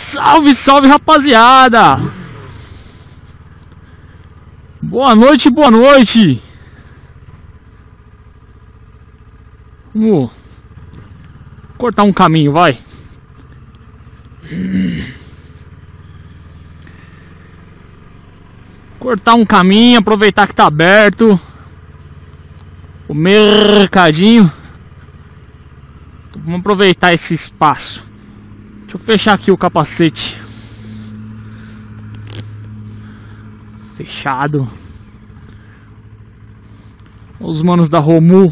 Salve, salve, rapaziada! Boa noite, boa noite! Vamos cortar um caminho, vai! Cortar um caminho, aproveitar que tá aberto o mercadinho. Vamos aproveitar esse espaço. Deixa eu fechar aqui o capacete. Fechado. Os manos da Romu.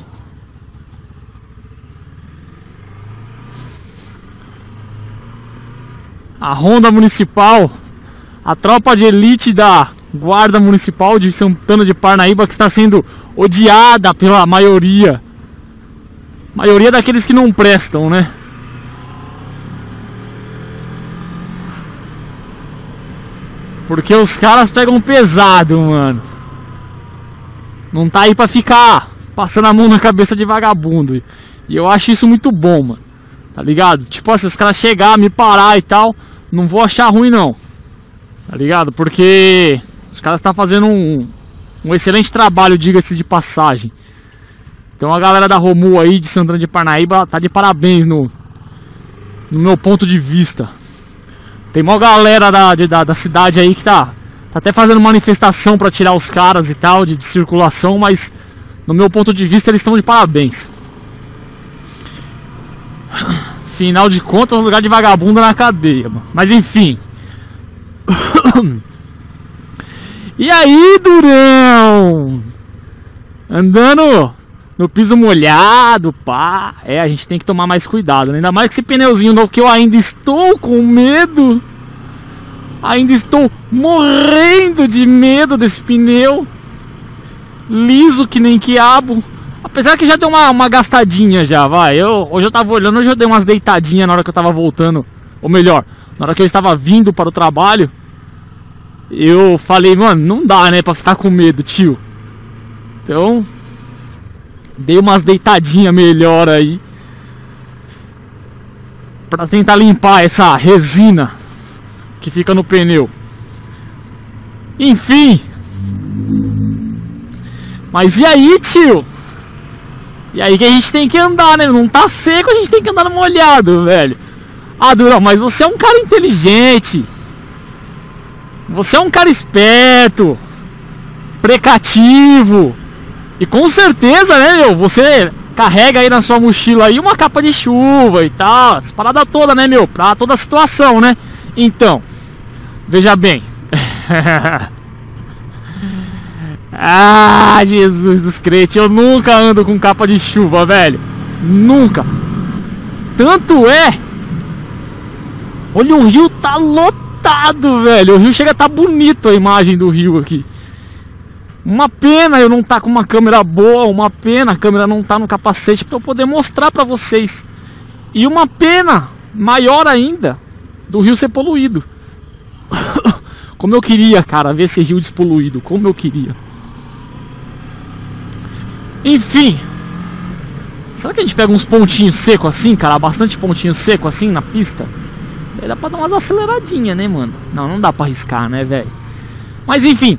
A Ronda Municipal. A tropa de elite da Guarda Municipal de Santana de Parnaíba, que está sendo odiada pela maioria. Maioria daqueles que não prestam, né? Porque os caras pegam pesado, mano. Não tá aí pra ficar passando a mão na cabeça de vagabundo. E eu acho isso muito bom, mano. Tá ligado? Tipo, se os caras chegar, me parar e tal, não vou achar ruim não. Tá ligado? Porque os caras estão fazendo um excelente trabalho, diga-se de passagem. Então a galera da Romu aí de Santana de Parnaíba tá de parabéns no meu ponto de vista. Tem uma galera da cidade aí que tá até fazendo manifestação pra tirar os caras e tal de circulação, mas no meu ponto de vista eles estão de parabéns. Afinal de contas, lugar de vagabundo na cadeia, mano. Mas enfim. E aí, Durão? Andando no piso molhado, pá. É, a gente tem que tomar mais cuidado, né? Ainda mais que esse pneuzinho novo, que eu ainda estou com medo. Ainda estou morrendo de medo desse pneu. Liso que nem quiabo. Apesar que já deu uma gastadinha já, vai. Hoje eu tava olhando, hoje eu dei umas deitadinhas na hora que eu tava voltando. Ou melhor, na hora que eu estava vindo para o trabalho. Eu falei, mano, não dá, né, pra ficar com medo, tio. Então dei umas deitadinhas melhor aí pra tentar limpar essa resina que fica no pneu. Enfim. Mas e aí, tio? E aí que a gente tem que andar, né? Não tá seco, a gente tem que andar no molhado, velho. Ah, Durão, mas você é um cara inteligente. Você é um cara esperto, precativo. E com certeza, né, meu, você carrega aí na sua mochila aí uma capa de chuva e tal, as paradas todas, né, meu, pra toda a situação, né? Então, veja bem. Ah, Jesus dos crentes, eu nunca ando com capa de chuva, velho. Nunca. Tanto é. Olha, o rio tá lotado, velho. O rio chega a tá bonito, a imagem do rio aqui. Uma pena eu não tá com uma câmera boa. Uma pena a câmera não tá no capacete pra eu poder mostrar pra vocês. E uma pena maior ainda do rio ser poluído. Como eu queria, cara, ver esse rio despoluído. Como eu queria. Enfim. Será que a gente pega uns pontinhos secos assim, cara? Bastante pontinho seco assim na pista? Aí dá pra dar umas aceleradinhas, né, mano? Não dá pra arriscar, né, velho? Mas enfim.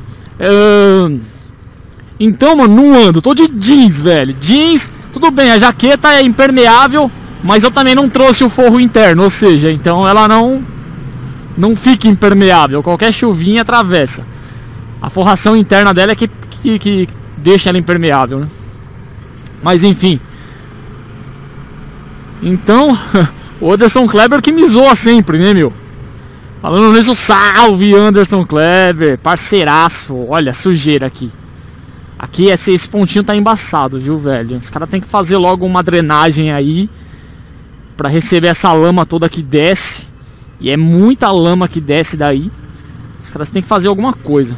Então, mano, não ando. Tô de jeans, velho. Jeans, tudo bem, a jaqueta é impermeável, mas eu também não trouxe o forro interno. Ou seja, então ela não fica impermeável. Qualquer chuvinha atravessa. A forração interna dela é que deixa ela impermeável, né? Mas enfim. Então, o Anderson Kleber que me zoa sempre, né, meu? Falando nisso, salve Anderson Kleber, parceiraço. Olha, sujeira aqui. Aqui esse pontinho tá embaçado, viu, velho? Os caras tem que fazer logo uma drenagem aí pra receber essa lama toda que desce. E é muita lama que desce daí. Os caras tem que fazer alguma coisa.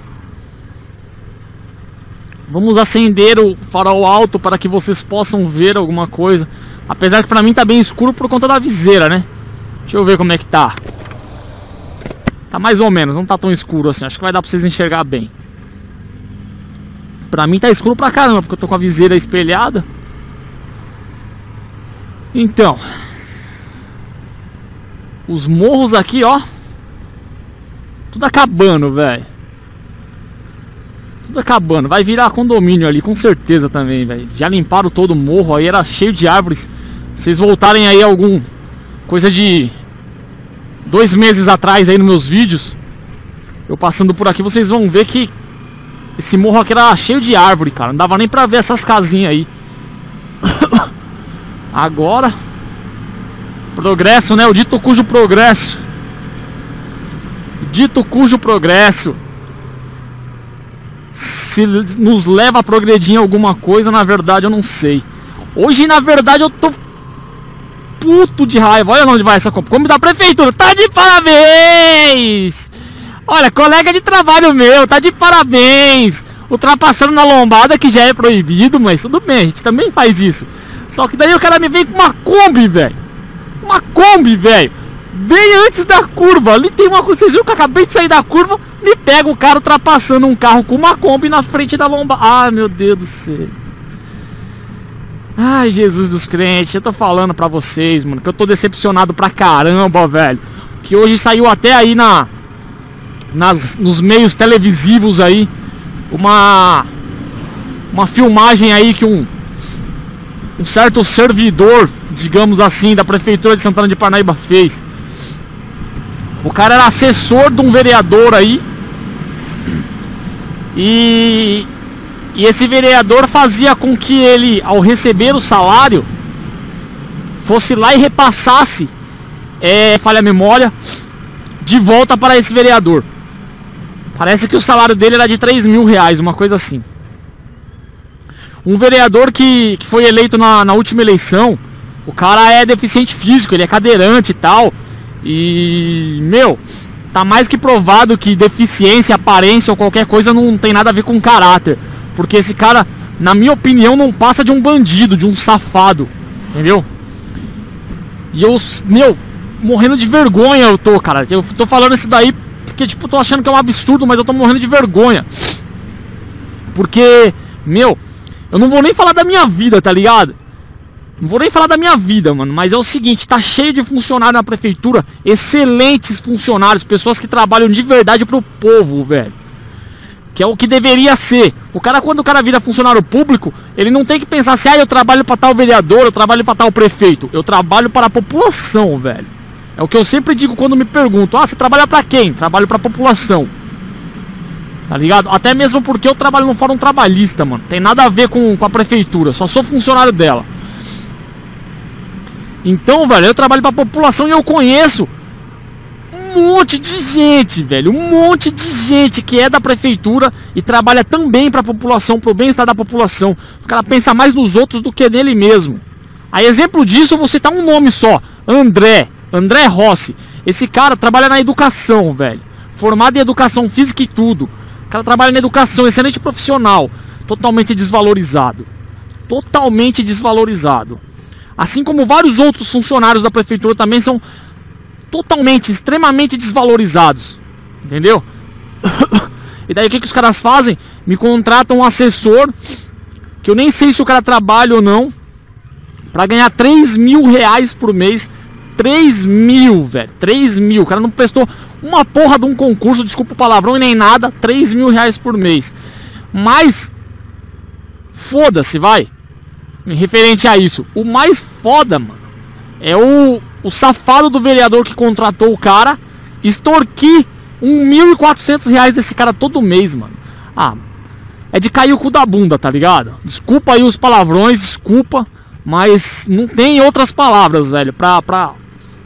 Vamos acender o farol alto para que vocês possam ver alguma coisa. Apesar que pra mim tá bem escuro por conta da viseira, né? Deixa eu ver como é que tá. Tá mais ou menos, não tá tão escuro assim. Acho que vai dar pra vocês enxergar bem. Pra mim tá escuro pra caramba, porque eu tô com a viseira espelhada. Então, Os morros aqui, ó, tudo acabando, velho. Tudo acabando. Vai virar condomínio ali, com certeza também, velho. Já limparam todo o morro aí, era cheio de árvores. Vocês voltarem aí algum coisa de 2 meses atrás aí nos meus vídeos, eu passando por aqui, vocês vão ver que esse morro aqui era cheio de árvore, cara. Não dava nem pra ver essas casinhas aí. Agora progresso, né? O dito cujo progresso. Dito cujo progresso se nos leva a progredir em alguma coisa, na verdade eu não sei. Hoje, na verdade, eu tô puto de raiva. Olha onde vai essa compra. Como da prefeitura, tá de parabéns! Olha, colega de trabalho meu, tá de parabéns! Ultrapassando na lombada, que já é proibido, mas tudo bem, a gente também faz isso. Só que daí o cara me vem com uma Kombi, velho. Uma Kombi, velho. Bem antes da curva. Ali tem uma curva. Vocês viram que eu acabei de sair da curva? Me pega o cara ultrapassando um carro com uma Kombi na frente da lombada. Ai, meu Deus do céu. Ai, Jesus dos crentes. Eu tô falando pra vocês, mano, que eu tô decepcionado pra caramba, velho. Que hoje saiu até aí nos meios televisivos aí uma filmagem aí que um certo servidor, digamos assim, da prefeitura de Santana de Parnaíba fez. O cara era assessor de um vereador aí. E esse vereador fazia com que ele, ao receber o salário, fosse lá e repassasse, falha a memória, de volta para esse vereador. Parece que o salário dele era de 3 mil reais, uma coisa assim. Um vereador que foi eleito na última eleição, o cara é deficiente físico, ele é cadeirante e tal. E, meu, tá mais que provado que deficiência, aparência ou qualquer coisa não tem nada a ver com caráter. Porque esse cara, na minha opinião, não passa de um bandido, de um safado, entendeu? E eu, meu, morrendo de vergonha eu tô, cara. Eu tô falando isso daí porque, tipo, tô achando que é um absurdo, mas eu tô morrendo de vergonha. Porque, meu, eu não vou nem falar da minha vida, tá ligado? Não vou nem falar da minha vida, mano. Mas é o seguinte, tá cheio de funcionários na prefeitura. Excelentes funcionários, pessoas que trabalham de verdade pro povo, velho. Que é o que deveria ser. Quando o cara vira funcionário público, ele não tem que pensar assim, eu trabalho pra tal vereador, eu trabalho pra tal prefeito. Eu trabalho para a população, velho. É o que eu sempre digo quando me perguntam, você trabalha pra quem? Trabalho pra população. Tá ligado? Até mesmo porque eu trabalho no fórum trabalhista, mano. Tem nada a ver com a prefeitura, só sou funcionário dela. Então, velho, eu trabalho pra população e eu conheço um monte de gente, velho. Um monte de gente que é da prefeitura e trabalha também pra população, pro bem-estar da população. O cara pensa mais nos outros do que nele mesmo. A exemplo disso, eu vou citar um nome só. André Rossi. Esse cara trabalha na educação, velho. Formado em educação física e tudo. O cara trabalha na educação, excelente profissional. Totalmente desvalorizado. Totalmente desvalorizado. Assim como vários outros funcionários da prefeitura também são totalmente, extremamente desvalorizados. Entendeu? E daí o que os caras fazem? Me contratam um assessor, que eu nem sei se o cara trabalha ou não, pra ganhar 3 mil reais por mês. 3 mil, velho. 3 mil. O cara não prestou uma porra de um concurso, desculpa o palavrão e nem nada. 3 mil reais por mês. Mas foda-se, vai. Referente a isso, o mais foda, mano, é o safado do vereador que contratou o cara extorquir 1.400 reais desse cara todo mês, mano. É de cair o cu da bunda, tá ligado? Desculpa aí os palavrões, desculpa, mas não tem outras palavras, velho, pra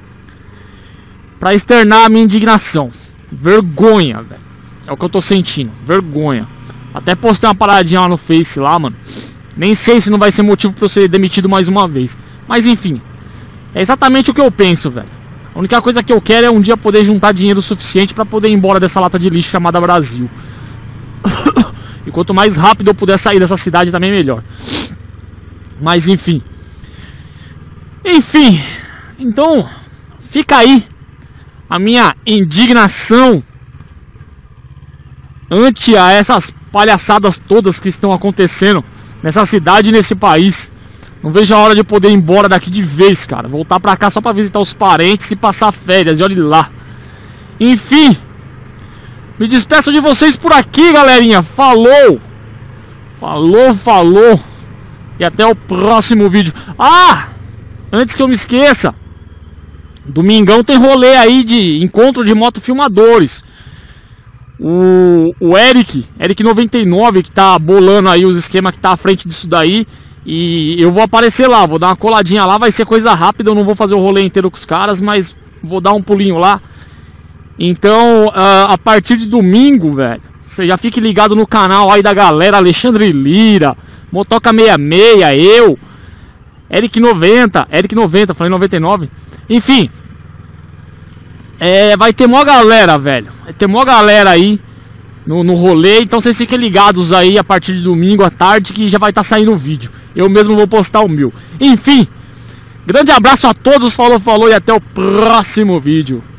externar a minha indignação. Vergonha, velho. É o que eu tô sentindo, vergonha. Até postei uma paradinha lá no Face lá, mano. Nem sei se não vai ser motivo pra eu ser demitido mais uma vez. Mas enfim, é exatamente o que eu penso, velho. A única coisa que eu quero é um dia poder juntar dinheiro suficiente pra poder ir embora dessa lata de lixo chamada Brasil. E quanto mais rápido eu puder sair dessa cidade também melhor. Mas enfim. Então fica aí a minha indignação ante a essas palhaçadas todas que estão acontecendo nessa cidade e nesse país. Não vejo a hora de eu poder ir embora daqui de vez, cara. Voltar pra cá só pra visitar os parentes e passar férias, e olhe lá. Enfim, me despeço de vocês por aqui, galerinha. Falou! Falou! E até o próximo vídeo. Ah! Antes que eu me esqueça, domingão tem rolê aí de encontro de motofilmadores. O Eric 99, que tá bolando aí os esquemas que tá à frente disso daí. E eu vou aparecer lá, vou dar uma coladinha lá. Vai ser coisa rápida, eu não vou fazer o rolê inteiro com os caras, mas vou dar um pulinho lá. Então, a partir de domingo, velho, você já fique ligado no canal aí da galera. Alexandre Lira, Motoca 66, eu, Eric 90, falei 99. Enfim, vai ter mó galera, velho. Vai ter mó galera aí no rolê. Então vocês fiquem ligados aí a partir de domingo à tarde, que já vai estar saindo o vídeo. Eu mesmo vou postar o meu. Enfim, grande abraço a todos, falou e até o próximo vídeo.